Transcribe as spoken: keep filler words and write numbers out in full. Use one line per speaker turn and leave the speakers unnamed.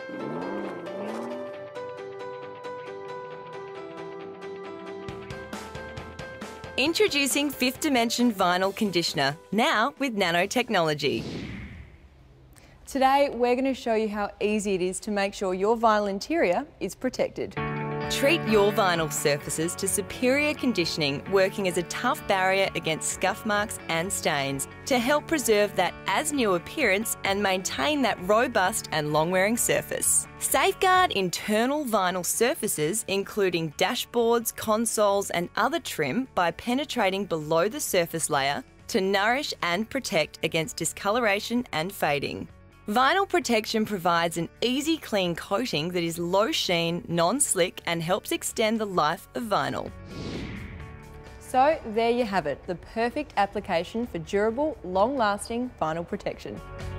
Introducing Fifth Dimension Vinyl Conditioner, now with nanotechnology.
Today we're going to show you how easy it is to make sure your vinyl interior is protected.
Treat your vinyl surfaces to superior conditioning, working as a tough barrier against scuff marks and stains to help preserve that as-new appearance and maintain that robust and long-wearing surface. Safeguard internal vinyl surfaces, including dashboards, consoles and other trim, by penetrating below the surface layer to nourish and protect against discoloration and fading. Vinyl protection provides an easy, clean coating that is low sheen, non-slick and helps extend the life of vinyl.
So there you have it, the perfect application for durable, long-lasting vinyl protection.